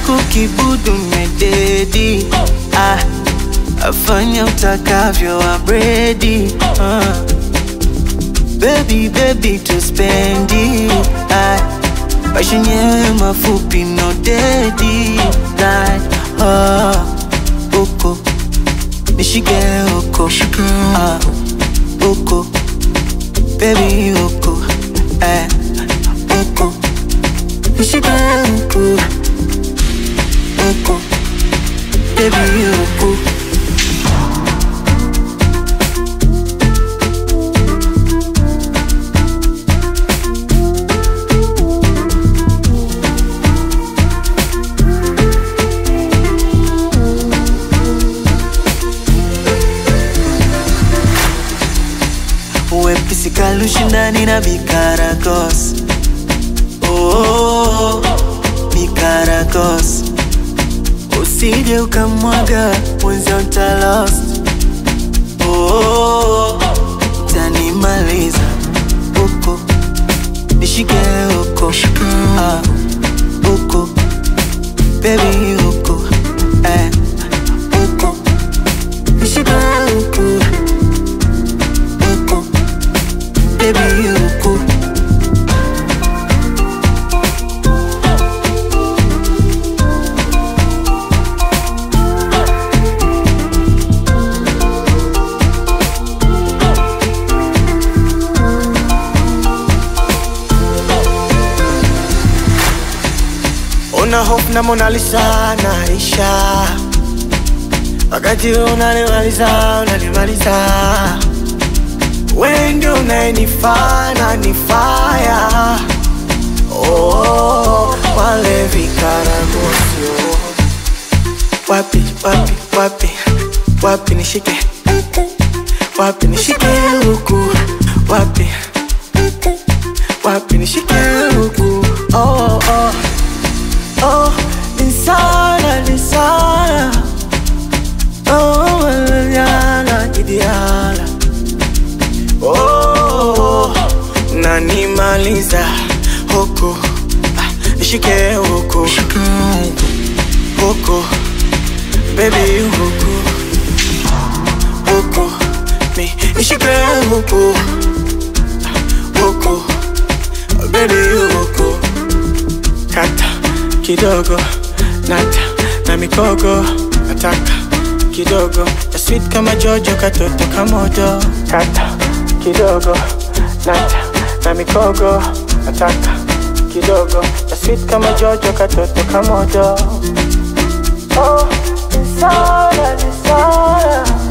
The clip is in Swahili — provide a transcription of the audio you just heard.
kukibudu mededi. Afanya utakavyo, I'm ready. Baby, baby to spend it. Maisha yenyewe mafupi, no daddy. Like, Huku, nishike Huku, Huku, baby Huku, Huku, nishike Huku, Huku, baby Huku. Sikalushindani na Bikaragos. Oh, Bikaragos. Usije ukamwaga mwenzio utalost. Oh, tanimaliza Huku, nishike Huku, Huku, baby Huku, Huku, nishike Huku, baby Huku. Una hope na Mona Lisa naisha, wakati unanimaliza, unanimaliza. Wewe ndio unanifanya nifaya. Oh, wale Bikaragosio. Wapi, wapi, wapi, wapi nishike, wapi nishike Huku, wapi, wapi nishike Huku. Oh, oh, oh, insana, insana. Oh, walanyana, kidiala. Oh, nanimaliza Huku, nishike Huku, Huku, baby Huku, Huku, me nishike Huku, Huku, baby Huku. Kata kidogo, nata na mikogo, nataka kidogo ya sweet kama Jojo, katoto kamodo. Kata kidogo, nata na mikogo, nataka kidogo ya sweet kama Jojo, katoto kamodo. Oh, insana, insana.